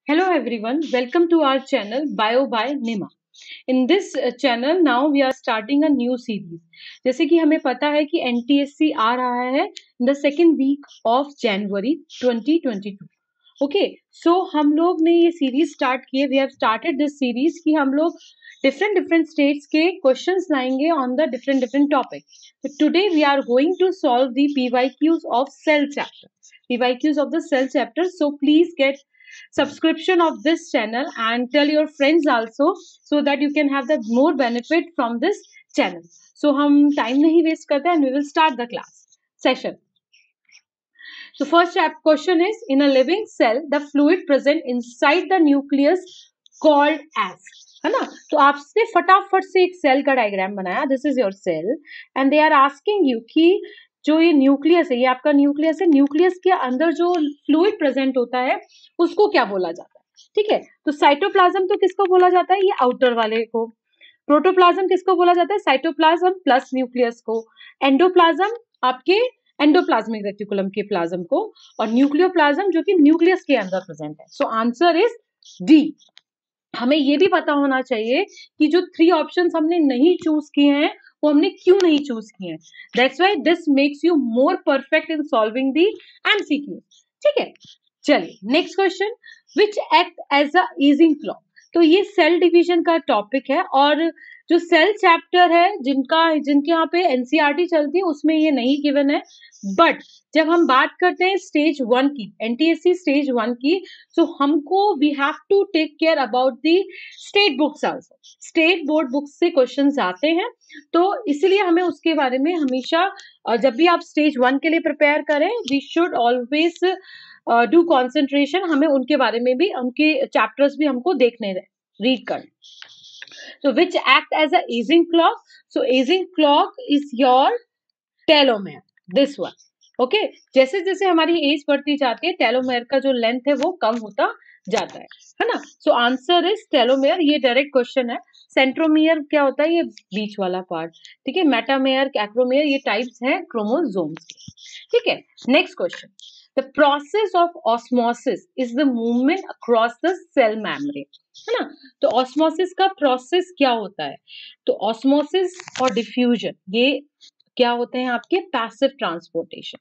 Hello everyone, welcome to our channel Bio by Nima. In this channel now we are starting a new series. जैसे कि हमें पता है कि NTSC आ रहा है in the second week of January 2022. Okay so हम लोग ने ये सीरीज स्टार्ट की है. We have started this series कि हम लोग डिफरेंट स्टेट्स के क्वेश्चंस लाएंगे on the different topic. Today we are going to solve the PYQs of cell chapter. PYQs of the cell chapter. So please get subscription of this channel and tell your friends also so that you can have the more benefit from this channel. So हम time नहीं waste करते and we will start the class session. So first question is, in a living cell the fluid present inside the nucleus called as, है ना. तो आपसे फटाफट से एक सेल का डायग्राम बनाया. This is your cell and they are asking you कि जो ये न्यूक्लियस है, ये आपका न्यूक्लियस है, न्यूक्लियस के अंदर जो फ्लूइड प्रेजेंट होता है उसको क्या बोला जाता है. ठीक है, तो साइटोप्लाज्म तो किसको बोला जाता है, ये आउटर वाले को. प्रोटोप्लाज्म किसको बोला जाता है, साइटोप्लाज्म प्लस न्यूक्लियस को. एंडोप्लाज्म आपके एंडोप्लाज्मिक रेटिकुलम के प्लाज्म को, और न्यूक्लियोप्लाज्म जो कि न्यूक्लियस के अंदर प्रेजेंट है. So answer is D. हमें ये भी पता होना चाहिए कि जो 3 ऑप्शंस हमने नहीं चूज किए हैं वो हमने क्यों नहीं चूज किए हैं. That's why this makes you more perfect in solving the MCQ. ठीक है, चलिए next question. Which act as a ageing clock. तो ये सेल डिवीजन का टॉपिक है और जो सेल चैप्टर है जिनके यहाँ पे NCERT चलती है उसमें ये नहीं गिवन है. बट जब हम बात करते हैं स्टेज 1 की, NTSC स्टेज 1 की, तो हमको we have to take care about the state books also. State board books से क्वेश्चंस आते हैं, तो इसलिए हमें उसके बारे में हमेशा जब भी आप स्टेज 1 के लिए प्रिपेयर करें, we should always do concentration. हमें उनके बारे में भी, उनके चैप्टर्स भी हमको देखने रीड कर. So which act as a aging clock? So aging clock is your telomere. This one. Okay? जैसे जैसे हमारी एज बढ़ती जाती है, टेलोमेयर का जो लेंथ है वो कम होता जाता है ना. So answer is telomere. ये डायरेक्ट क्वेश्चन है. सेंट्रोमियर क्या होता है, ये बीच वाला पार्ट. ठीक है, मेटामेयर, एक्रोमेयर, ये टाइप्स हैं क्रोमोसोम्स के. ठीक है, next question. The process of osmosis is the movement across the cell membrane. है ना. तो ऑस्मोसिस का प्रोसेस क्या होता है, तो ऑस्मोसिस और डिफ्यूजन ये क्या होते हैं आपके पैसिव ट्रांसपोर्टेशन.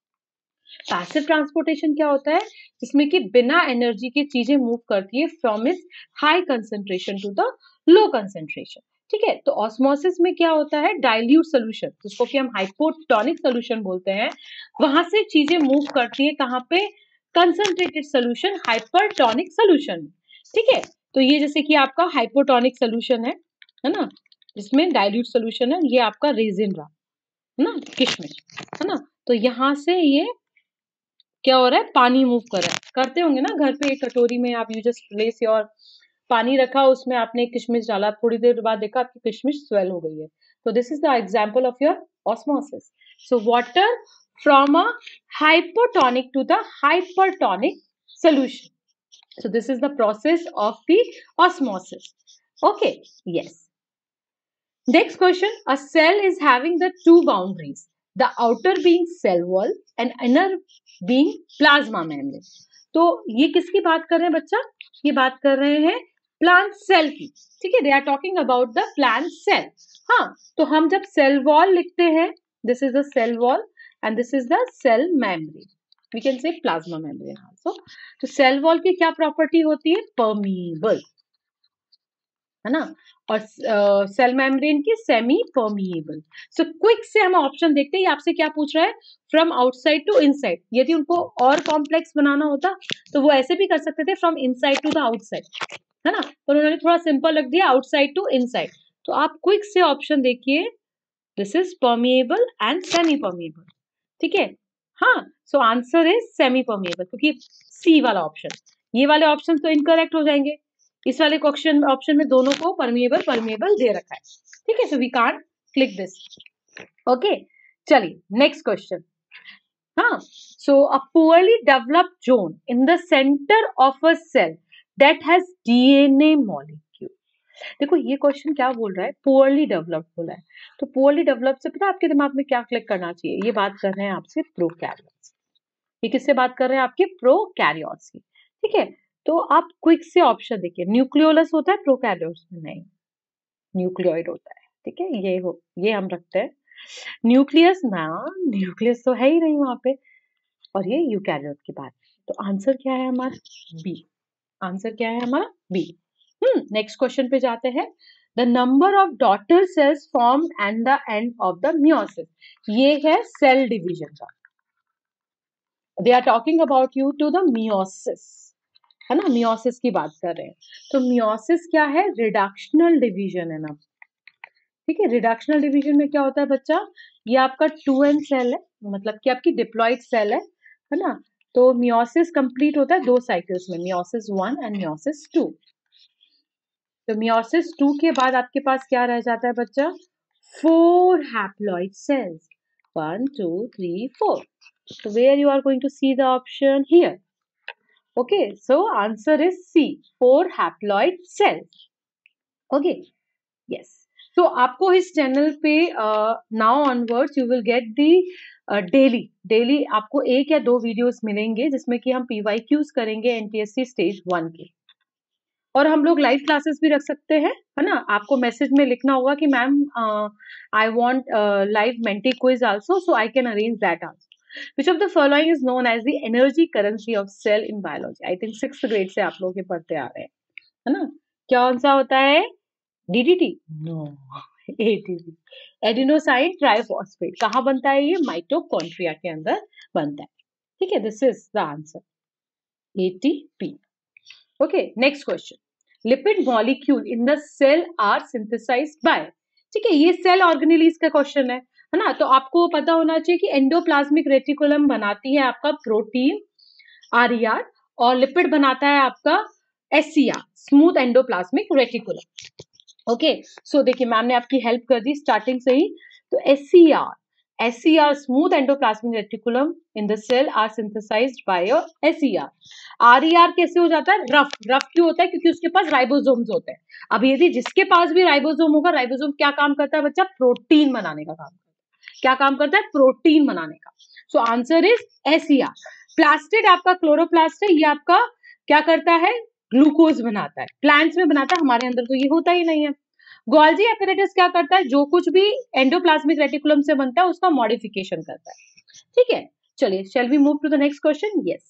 पैसिव ट्रांसपोर्टेशन क्या होता है, जिसमें कि बिना एनर्जी की चीजें मूव करती है from its high concentration to the low concentration. ठीक है, तो ऑस्मोसिस में क्या होता है, डाइल्यूट सोल्यूशन, जिसको कि हम हाइपोटोनिक सोल्यूशन बोलते हैं, वहां से चीजें मूव करती है कहाँ पे, कंसंट्रेटेड सोल्यूशन, हाइपरटोनिक सोल्यूशन. ठीक है, तो ये जैसे कि आपका हाइपोटोनिक सोल्यूशन है ना, जिसमें डाइल्यूट सोल्यूशन है, ये आपका रेजिन रहा है ना, किशमिश है ना. तो यहां से ये क्या हो रहा है, पानी मूव कर रहा है. करते होंगे ना घर पे, एक कटोरी में आप यू जस्ट प्लेस योर पानी रखा, उसमें आपने किशमिश डाला, थोड़ी देर बाद देखा आपकी किशमिश स्वेल हो गई है. तो this is the example of your osmosis. So water from a hypotonic to the hypertonic solution. So this is the process of the osmosis. Okay, yes. Next question. A cell is having the 2 boundaries, the outer being cell wall and inner being plasma membrane. तो ये किसकी बात कर रहे हैं बच्चा, ये बात कर रहे हैं प्लांट सेल की. ठीक है, they are talking about the plant cell. हाँ, तो हम जब सेल वॉल लिखते हैं, this is the cell wall and this is the cell membrane. We can say plasma membrane also. तो सेल वॉल की क्या प्रॉपर्टी होती है, परमिएबल, है ना, और सेल मेम्ब्रेन की सेमी परमिएबल. सो क्विक से हम ऑप्शन देखते हैं. आपसे क्या पूछ रहा है, फ्रॉम आउटसाइड टू इनसाइड. यदि उनको और कॉम्प्लेक्स बनाना होता तो वो ऐसे भी कर सकते थे, from inside to the outside, है ना, पर उन्होंने थोड़ा सिंपल रख दिया, आउटसाइड टू इनसाइड. तो आप क्विक से ऑप्शन देखिए, this is permeable and semi permeable. ठीक है, हाँ, so answer is semi permeable, क्योंकि सी वाला ऑप्शन, ये वाले ऑप्शन तो इनकरेक्ट हो जाएंगे. इस वाले ऑप्शन में दोनों को परमिएबल दे रखा है. ठीक है, so we can't click this. Okay, चलिए नेक्स्ट क्वेश्चन. हाँ, so a poorly developed zone in the centre of a cell that has DNA molecule. देखो ये क्वेश्चन क्या बोल रहा है, पुअरली डेवलप्ड बोला है. तो पुअरली डेवलप्ड से पता है आपके दिमाग में क्या क्लिक करना चाहिए, ये बात कर रहे हैं आपसे प्रोकैरियोट्स. ये किससे बात कर रहे हैं, आपके प्रोकैरियोट्स की. ठीक है, तो आप क्विक से ऑप्शन देखिए, न्यूक्लियोलस होता है प्रोकैरियोट्स में? नहीं, न्यूक्लियोइड होता है। ठीक है, ये हम रखते हैं। न्यूक्लियस ना, न्यूक्लियस तो है ही नहीं वहां पे, और ये यूकैरियोट की बात है। तो आंसर क्या है हमारा? बी। आंसर क्या है हमारा? बी। नेक्स्ट क्वेश्चन पे जाते हैं। The number of daughter cells form at the end of the meiosis. ये है सेल डिवीजन का। They are talking about you to the meiosis, है ना, मियोसिस की बात कर रहे हैं। तो मियोसिस क्या है? रिडक्शनल डिवीजन है ना। ठीक है, रिडक्शनल डिवीजन में क्या होता है बच्चा? ये आपका 2n सेल है, मतलब कि आपकी डिप्लॉइड सेल है ना। तो मियोसिस कंप्लीट होता है 2 साइकिल्स में, मियोसिस 1 एंड मियोसिस 2। तो मियोसिस 2 के बाद आपके पास क्या रह जाता है बच्चा? 4 haploid cells, 1 2 3 4। So where you are going to see the option here? Okay, so answer is C, 4 haploid cells. Okay, yes. So आपको इस चैनल पे now onwards you will get the daily आपको 1 या 2 वीडियोस मिलेंगे जिसमें कि हम PYQs करेंगे NTSC स्टेज 1 के, और हम लोग लाइव क्लासेस भी रख सकते हैं, है ना। आपको मैसेज में लिखना होगा कि ma'am I want live Menti quiz also, so I can arrange that also. Which of the following is known as the energy currency of cell in biology? I think 6th grade से आप लोग ये पढ़ते आ रहे हैं, है ना। कौन सा होता है? DDT? No, ATP, adenosine triphosphate. कहाँ बनता है ये? माइटोकॉन्ड्रिया के अंदर बनता है। ठीक है, this is the answer, ATP। Okay, next question. Lipid molecule in the cell are synthesised by. ठीक है, ये सेल ऑर्गेनेलीज का क्वेश्चन है ना। तो आपको पता होना चाहिए कि एंडोप्लाज्मिक रेटिकुलम बनाती है आपका प्रोटीन RER, और लिपिड बनाता है आपका SCR, smooth endoplasmic reticulum. Okay, so देखिए मैम ने आपकी हेल्प कर दी स्टार्टिंग से ही। तो SCR smooth endoplasmic reticulum in the cell are synthesised by your SCR। RER कैसे हो जाता है? रफ क्यों होता है? क्योंकि उसके पास राइबोसोम्स होते हैं। अब यदि जिसके पास भी राइबोसोम होगा, राइबोसोम क्या काम करता है बच्चा? प्रोटीन बनाने का काम करता है। क्या काम करता है? प्रोटीन बनाने का। So answer is SCR। Plastid आपका क्लोरोप्लास्ट है, ये आपका क्या करता है? ग्लूकोज बनाता है, प्लांट्स में बनाता है, हमारे अंदर तो ये होता ही नहीं है। गोल्जी एपेरेटस क्या करता है? जो कुछ भी एंडोप्लाज्मिक रेटिकुलम से बनता है उसका मॉडिफिकेशन करता है। ठीक है, चलिए, shall we move to the next question. Yes,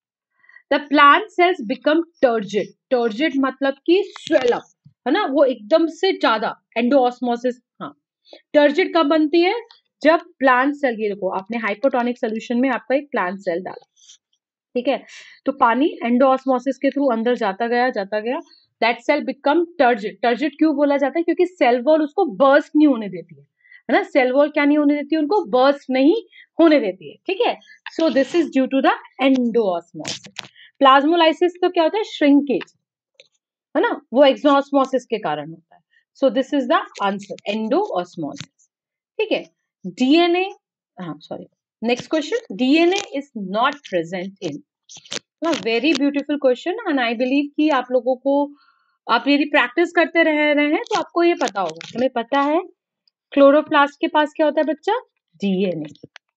the plant cells become turgid. Turgid मतलब कि स्वेल अप, है ना, वो एकदम से ज्यादा, एंडोऑस्मोसिस। हाँ, टर्जिड कब बनती है? जब प्लांट सेल, ये देखो आपने हाइपोटोनिक सोल्यूशन में आपका एक प्लांट सेल डाला, ठीक है, तो पानी एंडोऑस्मोसिस के थ्रू अंदर जाता गया, that cell become turgid. Turgid क्यों बोला जाता है? क्योंकि सेल वॉल उसको बर्स्ट नहीं होने देती है ना। सेल वॉल क्या नहीं होने देती है? उनको बर्स्ट नहीं होने देती है। ठीक है, so this is due to the endosmosis. Plasmolysis तो क्या होता है? श्रिंकेज, है ना, वो एक्सोऑस्मोसिस के कारण होता है। So this is the answer, endosmosis. ठीक है, DNA, हाँ sorry, next question. DNA is not present in. Very beautiful question, and I believe कि आप लोगों को, आप यदि प्रैक्टिस करते रह रहे हैं तो आपको ये पता होगा। हमें पता है क्लोरोप्लास्ट के पास क्या होता है बच्चा? DNA।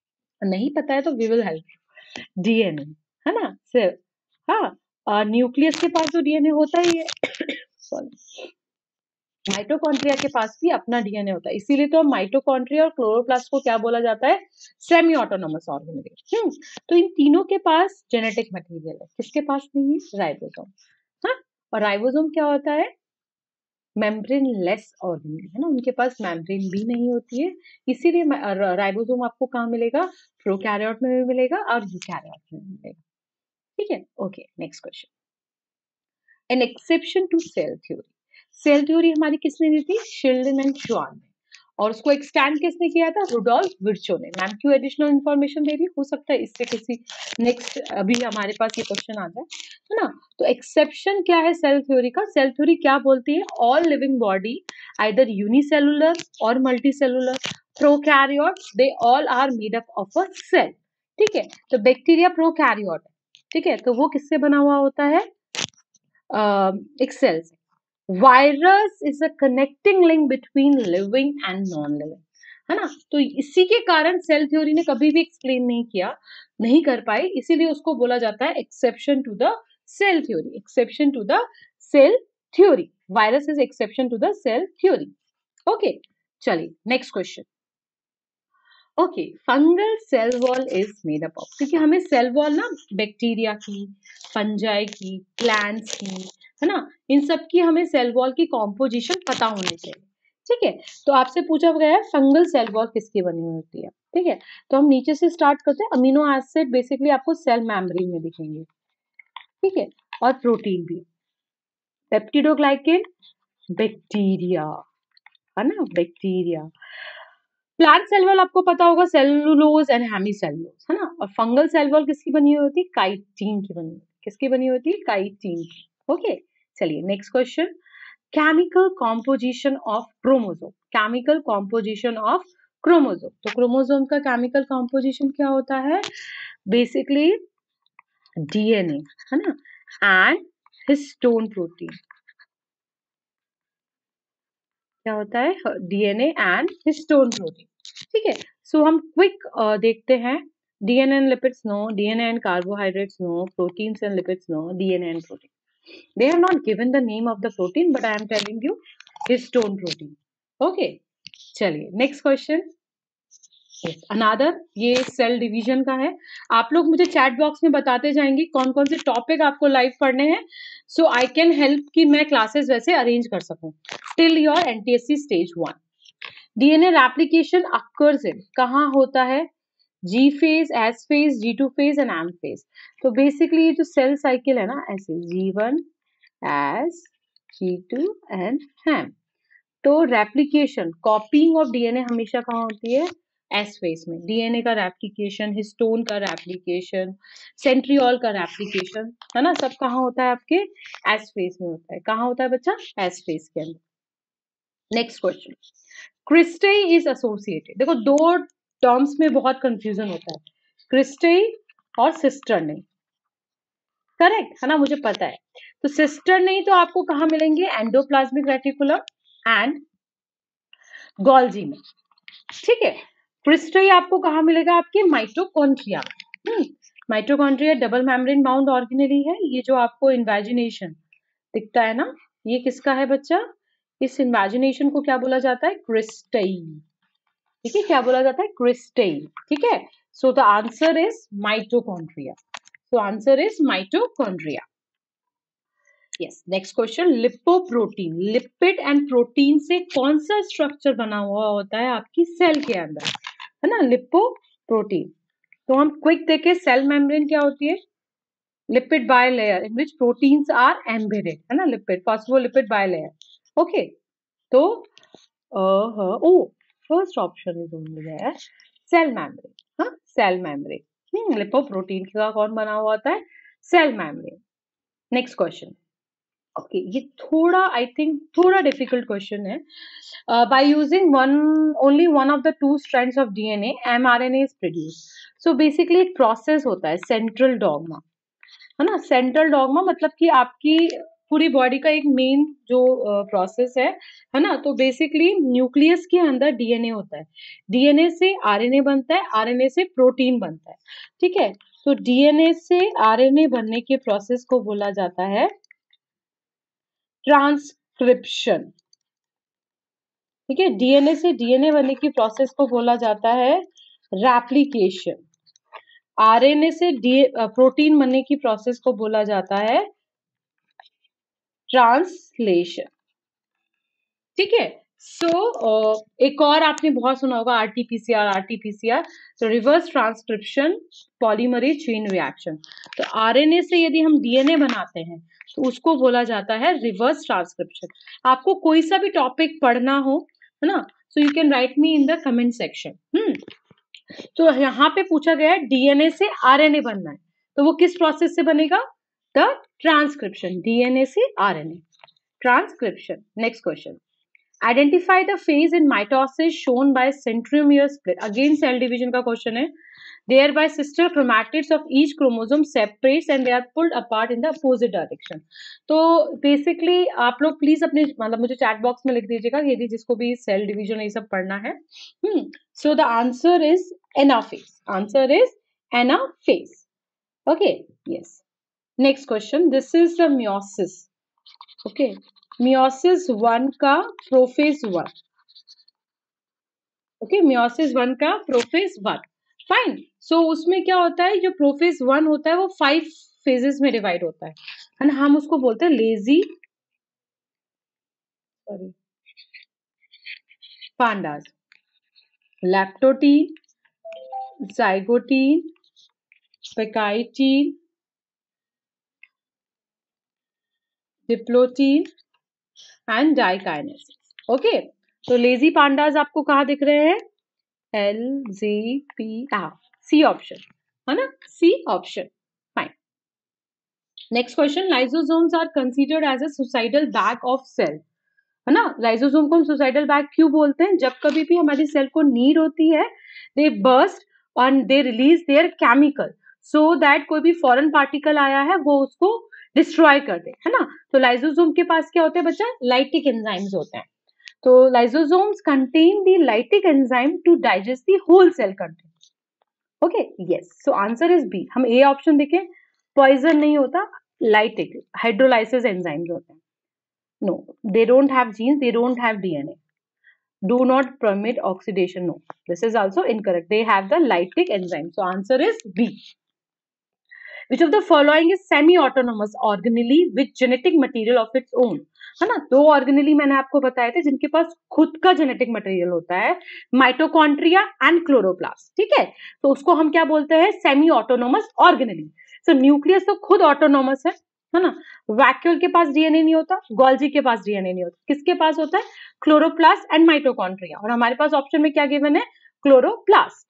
नहीं पता है तो वी विल हेल्प। DNA, है ना सर। हाँ, न्यूक्लियस के पास तो DNA होता ही है सॉरी, माइटोकॉन्ड्रिया के पास भी अपना DNA होता है, इसीलिए तो माइटोकॉन्ड्रिया और क्लोरोप्लास्ट को क्या बोला जाता है? Semi autonomous organelle. तो इन तीनों के पास जेनेटिक मटेरियल है, किसके पास नहीं है? राइबोसोम। हाँ, और राइबोसोम क्या होता है? मेम्ब्रेन लेस ऑर्गेनेल, है ना, उनके पास मेम्ब्रेन भी नहीं होती है, इसीलिए राइबोसोम आपको कहाँ मिलेगा? प्रोकैरियोट में भी मिलेगा और यूकैरियोट में भी मिलेगा। ठीक है, okay, next question. An exception to cell theory. Cell theory हमारी किसने दी थी? शिल्डन एंड श्वान ने, और उसको एक्सटेंड किसने किया था? रुडोल्फ विर्चो ने। मैम क्यों एडिशनल इंफॉर्मेशन दे रही? हो सकता है इससे किसी नेक्स्ट अभी हमारे पास ये क्वेश्चन आ जाए, है ना। तो एक्सेप्शन क्या है सेल थ्योरी का? सेल थ्योरी क्या बोलती है? All living body either unicellular और multicellular, prokaryote, they all are made up of a cell. ठीक है, तो बैक्टीरिया प्रोकैरियोट है, ठीक है, तो वो किससे बना हुआ होता है? एक सेल से। Virus is a connecting link between living and non living, है ना। तो इसी के कारण सेल थ्योरी ने कभी भी एक्सप्लेन नहीं कर पाई, इसीलिए उसको बोला जाता है exception to the cell theory. Exception to the cell theory. Virus is exception to the cell theory. Okay, चलिए next question. Okay, fungal cell wall is made up of, क्योंकि हमें सेल वॉल ना बैक्टीरिया की, fungi की, plants की, है ना, इन सब की हमें सेल वॉल की कॉम्पोजिशन पता होनी चाहिए. ठीक है, तो आपसे पूछा गया है फंगल सेल वॉल किसकी बनी हुई होती है. ठीक है, तो हम नीचे से स्टार्ट करते हैं. अमीनो एसिड बेसिकली आपको सेल मेम्ब्रेन में दिखेंगे. ठीक है, और प्रोटीन भी. पेप्टिडोग्लाइकेन बैक्टीरिया, है ना, बैक्टीरिया. प्लांट सेल वॉल आपको पता होगा सेलुलोज एंड हेमीसेलुलोज, है ना. और फंगल सेल वॉल किसकी बनी हुई होती है, काइटिन की बनी हुई. किसकी बनी होती है, काइटिन की. ओके, चलिए next question. Chemical composition of chromosome. Chemical composition of chromosome. तो क्रोमोसोम का केमिकल कॉम्पोजिशन क्या होता है, बेसिकली डीएनए, है ना, एंड हिस्टोन प्रोटीन. क्या होता है, डीएनए एंड हिस्टोन प्रोटीन. ठीक है, सो हम क्विक देखते हैं. DNA and lipids no, DNA and carbohydrates no, proteins and lipids no, DNA and protein. They have not given the name of the protein, but I am telling you histone protein. Okay, चलिए next question. Another, ये cell division का है. आप लोग मुझे chat box में बताते जाएंगे कौन कौन से टॉपिक आपको लाइव पढ़ने हैं, सो आई कैन हेल्प कि मैं क्लासेस वैसे अरेंज कर सकूं till your NTSC stage 1. DNA replication occurs in, कहाँ होता है, G phase, S phase, G2 phase and M phase. तो बेसिकली ये जो सेल साइकिल है ना, ऐसे G1 S, G2 and M. तो रेप्लिकेशन, कॉपीइंग ऑफ डीएनए हमेशा कहाँ होती है, एस फेज में. डीएनए का रेप्लिकेशन, हिस्टोन का रेप्लिकेशन, सेंट्रियोल का रेप्लिकेशन, है ना, सब कहाँ होता है, आपके एस फेज में होता है. कहाँ होता है बच्चा, एस फेज के अंदर. Next question. Cristae is associated. देखो दो टर्म्स में बहुत कंफ्यूजन होता है, क्रिस्टेई और सिस्टर नहीं. करेक्ट है ना, मुझे पता है. तो सिस्टर नहीं तो आपको कहाँ मिलेंगे, एंडोप्लाज्मिक रेटिकुलम एंड गोल्जी में. ठीक है, क्रिस्टेई आपको कहाँ मिलेगा, आपके mitochondria. Mitochondria double membrane bound organelle है. ये जो आपको इन्वेजिनेशन दिखता है ना, ये किसका है बच्चा, इस इन्वेजिनेशन को क्या बोला जाता है, क्रिस्टेई. ठीक है, क्या बोला जाता है, क्रिस्टेई. ठीक है, so the answer is mitochondria. So answer is mitochondria. Yes, next question. Lipoprotein, lipid and protein से कौन सा स्ट्रक्चर बना हुआ होता है आपकी सेल के अंदर, है ना, लिपोप्रोटीन. तो हम क्विक देखें, सेल मेम्ब्रेन क्या होती है, lipid bilayer in which proteins are embedded, है ना, लिपिड, फॉस्फोलिपिड बायलेयर. ओके, तो first option is only there, cell membrane. हाँ, सेल मेम्ब्रेन. लिपोप्रोटीन का कौन बना हुआ होता है, cell membrane. Next question. Okay, ये थोड़ा आई थिंक थोड़ा डिफिकल्ट क्वेश्चन है. By using only one of the two strands of DNA, mRNA is produce. So basically एक प्रोसेस होता है सेंट्रल डॉगमा, है ना. सेंट्रल डॉगमा मतलब कि आपकी पूरी बॉडी का एक मेन जो प्रोसेस है ना. तो बेसिकली न्यूक्लियस के अंदर डीएनए होता है, डीएनए से आरएनए बनता है, आरएनए से प्रोटीन बनता है. ठीक है, तो डीएनए से आरएनए बनने के प्रोसेस को बोला जाता है ट्रांसक्रिप्शन. ठीक है, डीएनए से डीएनए बनने की प्रोसेस को बोला जाता है रेप्लिकेशन. आरएनए से प्रोटीन बनने की प्रोसेस को बोला जाता है ट्रांसलेशन. ठीक है, सो एक और आपने बहुत सुना होगा, आरटीपीसीआर. आरटीपीसीआर तो reverse transcription polymerase chain reaction. तो आरएनए से यदि हम डीएनए बनाते हैं तो उसको बोला जाता है रिवर्स ट्रांसक्रिप्शन. आपको कोई सा भी टॉपिक पढ़ना हो, है ना, so you can write me in the comment section. तो यहाँ पे पूछा गया है डीएनए से आरएनए बनना है, तो वो किस प्रोसेस से बनेगा, द ट्रांसक्रिप्शन. डीएनए से RNA, transcription. Next question. Identify the phase in mitosis shown by centromere split. Again cell division का क्वेश्चन है. Thereby sister chromatids of each chromosome separates and they are pulled apart in the opposite direction. तो basically आप लोग please अपने मतलब मुझे chat box में लिख दीजिएगा यदि जिसको भी सेल डिवीजन ये सब पढ़ना है. So the answer is anaphase. Answer is anaphase. Okay, yes. Next question, this is the meiosis. ओके, मियोसिस 1 का प्रोफेज 1. ओके, मियोसिस 1 का प्रोफेज 1. फाइन. सो उसमें क्या होता है, जो प्रोफेज 1 होता है वो 5 फेजेस में डिवाइड होता है ना. हम उसको बोलते हैं lazy pandas. Leptotene, zygotene, pachytene, diplotene and diakinesis. Okay, तो लेजी पांडास आपको कहाँ दिख रहे हैं? LZPR, सी ऑप्शन है ना, C option. Fine. Next question, lysosomes are considered as a suicidal bag of cell. है ना, लाइसोसोम को हम सुसाइडल बैग क्यों बोलते हैं? जब कभी भी हमारी सेल को नीड होती है, दे बर्स्ट और they release their chemical so that कोई भी फॉरेन पार्टिकल आया है वो उसको डिस्ट्रॉय कर दे, है ना. तो लाइसोसोम के पास क्या होते हैं बच्चा? लाइटिक एंजाइम्स होते हैं. तो lysosomes contain the lytic enzyme to digest the whole cell content. Okay, yes. So answer is B. हम A ऑप्शन देखें, पॉइजन नहीं होता, lytic hydrolysis enzymes होते हैं. No, they don't have genes, they don't have DNA. Do not permit oxidation. No, this is also incorrect. They have the lytic enzyme. So answer is B. Which of the following is semi-autonomous organelle with genetic material of its own? है ना, 2 organelle मैंने आपको बताए थे जिनके पास खुद का genetic material होता है, माइटोकॉन्ड्रिया एंड क्लोरोप्लास्ट. ठीक है, तो उसको हम क्या बोलते हैं? Semi autonomous organelle. So nucleus तो खुद ऑटोनोमस है ना. वैक्यूल के पास डीएनए नहीं होता, गोल्जी के पास डीएनए नहीं होता, किसके पास होता है? Chloroplast and mitochondria. और हमारे पास ऑप्शन में क्या गिवन है? Chloroplast.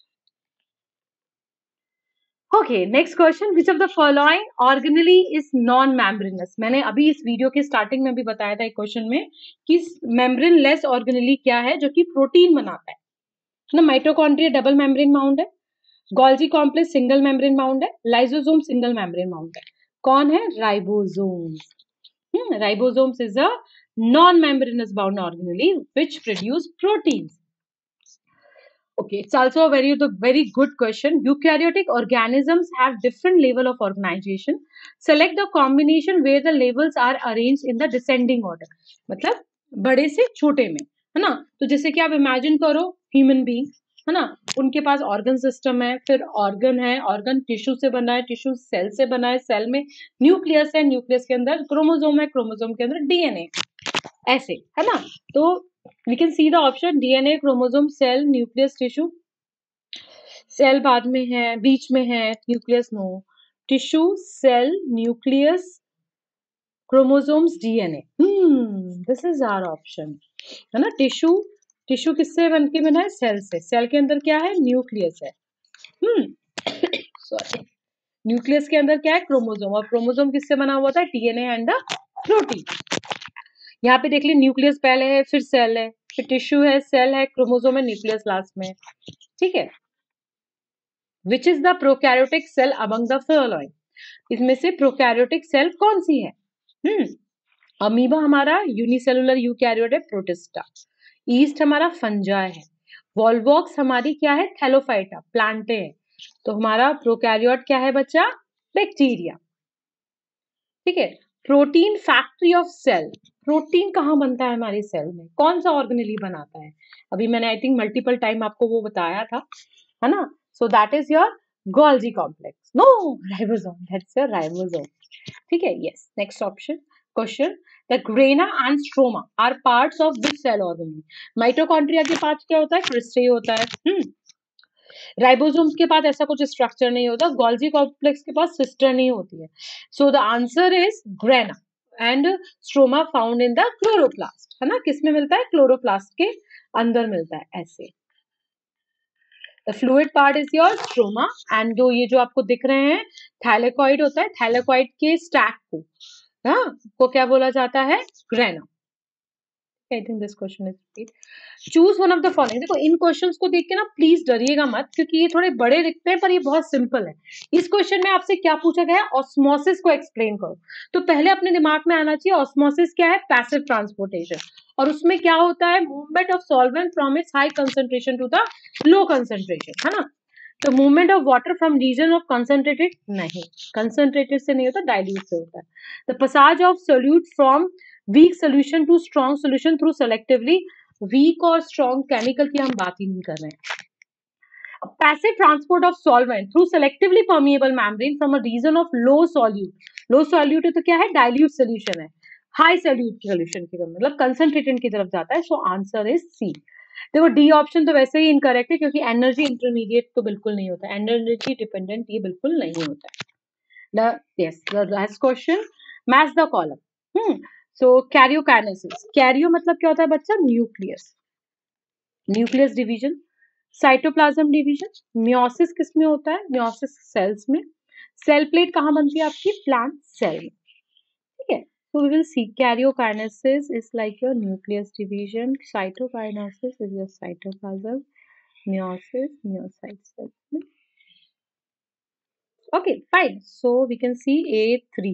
Okay, next question, which of the following organelle is non membranous. मैंने अभी इस वीडियो के स्टार्टिंग में भी बताया था एक क्वेश्चन में कि मेम्ब्रेन लेस ऑर्गेनेली क्या है जो कि प्रोटीन बनाता है ना. माइटोकॉन्ड्रिया डबल मेम्ब्रेन माउंट है, Golgi complex single membrane mount है, लाइसोसोम सिंगल मेम्ब्रेन माउंट है. कौन है? Ribosomes. Ribosomes is a non membranous bound organelle which produce proteins. Okay, it's also a very good question. Eukaryotic organisms have different level of organization. Select the combination where the levels are arranged in the descending order. मतलब बड़े से छोटे में, है ना. तो जैसे कि आप इमेजिन करो ह्यूमन बीइंग, है ना, उनके पास ऑर्गन सिस्टम है, फिर ऑर्गन है, ऑर्गन टिश्यू से बना है, टिश्यू सेल से बना है, सेल में न्यूक्लियस है, न्यूक्लियस के अंदर क्रोमोसोम है, क्रोमोसोम के अंदर डीएनए, ऐसे, है ना. तो we can see the option DNA, chromosome, cell, nucleus, tissue. Cell बाद में है, बीच में है, nucleus no. Tissue, cell, nucleus, chromosomes, DNA. This is our option, है ना. टिश्यू, टिश्यू किससे बनके बना है? सेल से. सेल के अंदर क्या है? न्यूक्लियस है. सॉरी, न्यूक्लियस के अंदर क्या है? क्रोमोसोम. और क्रोमोसोम किससे बना हुआ था? DNA and the protein. यहाँ पे देख ली, न्यूक्लियस पहले है, फिर सेल है, फिर टिश्यू है, सेल है, क्रोमोसोम है, न्यूक्लियस लास्ट में. ठीक है. Which is the prokaryotic cell among the following. इसमें से प्रोकैरियोटिक सेल कौन सी है? अमीबा हमारा यूनिसेलुलर यूकैरियोट है, प्रोटिस्टा. ईस्ट हमारा फंजाई है. वॉल्वॉक्स हमारी क्या है? थैलोफाइटा, प्लांटे है. तो हमारा प्रोकैरियोट क्या है बच्चा? बैक्टीरिया. ठीक है. Protein factory of cell. Protein कहाँ बनता है हमारी सेल में? कौन सा ऑर्गेनेली बनाता है? अभी मैंने आई थिंक मल्टीपल टाइम आपको वो बताया था, है ना. So that is your Golgi complex. No, ribosome, that's your ribosome. ठीक है. Yes. Next option question, the grana and stroma are parts of which cell organelle. Mitochondria के पास क्या होता है? क्रिस्टे होता है. राइबोसोम्स के पास ऐसा कुछ स्ट्रक्चर नहीं होता. गोल्जी कॉम्प्लेक्स के पास सिस्टर नहीं होती है. So the answer is grana and stroma found in the chloroplast, है ना. किसमें मिलता है? क्लोरोप्लास्ट के अंदर मिलता है. ऐसे the fluid part is your stroma and जो आपको दिख रहे हैं थैलेकॉइड होता है. थैलेकॉइड के स्टैक को क्या बोला जाता है? Grana. I think this question is repeat. Choose one of the following. देखो इन क्वेश्चंस को देख के ना प्लीज डरिएगा मत, क्योंकि ये थोड़े बड़े दिखते हैं पर ये बहुत सिंपल है. इस क्वेश्चन में आपसे क्या पूछा गया है? ऑस्मोसिस को एक्सप्लेन करो. तो पहले अपने दिमाग में आना चाहिए ऑस्मोसिस क्या है? Passive transportation. और उसमें क्या होता है? Movement of solvent from its high concentration to the low concentration, है ना. तो movement of water from region of concentrated, नहीं, कंसंट्रेटेड से नहीं होता, डाइल्यूट से होता है। The passage of solute from weak solution to strong solution through selectively, weak और स्ट्रॉन्ग केमिकल की हम बात ही नहीं कर रहे हैं। Passive transport of solvent through selectively permeable membrane from a region of low solute, low solute है तो क्या है, डाइल्यूट सोल्यूशन है, हाई सॉल्यूट सोल्यूशन की तरफ, मतलब कंसंट्रेटेड की तरफ जाता है। So answer is C. देखो डी ऑप्शन तो वैसे ही इनकरेक्ट है, क्योंकि एनर्जी इंटरमीडिएट तो बिल्कुल नहीं होता, एनर्जी डिपेंडेंट ये बिल्कुल नहीं होता है। Yes, the last question, match the column. So karyokinesis, karyo मतलब क्या होता है बच्चा, nucleus, nucleus division, cytoplasm division, meiosis किस में होता है, मियोसिस सेल्स में, सेल प्लेट कहाँ बनती है आपकी, प्लांट सेल में, ठीक है। So we will see karyokinesis is like your nucleus division, cytokinesis is your cytoplasm, meiosis, myocyte cells. Okay, fine. So we can see A3.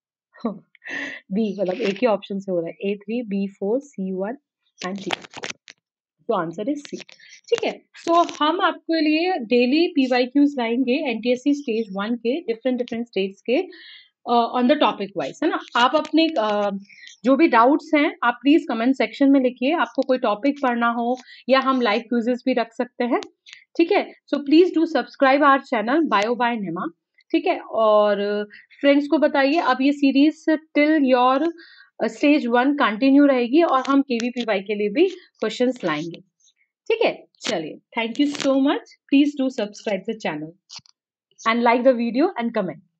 B मतलब एक ही ऑप्शन से हो रहा है, A3, B4, C1 and D. तो answer is C, ठीक है। सो हम आपके लिए डेली PYQs लाएंगे NTSC स्टेज 1 के, डिफरेंट स्टेट्स के, ऑन द टॉपिक वाइज, है ना। आप अपने जो भी डाउट्स हैं आप प्लीज कमेंट सेक्शन में लिखिए, आपको कोई टॉपिक पढ़ना हो या हम लाइव क्विजेस भी रख सकते हैं, ठीक है। So please do subscribe our channel bio by Nima, ठीक है। और फ्रेंड्स को बताइए, अब ये series till your stage 1 continue रहेगी और हम KVPY के लिए भी क्वेश्चंस लाएंगे, ठीक है। चलिए, thank you so much, please do subscribe the channel and like the video and comment.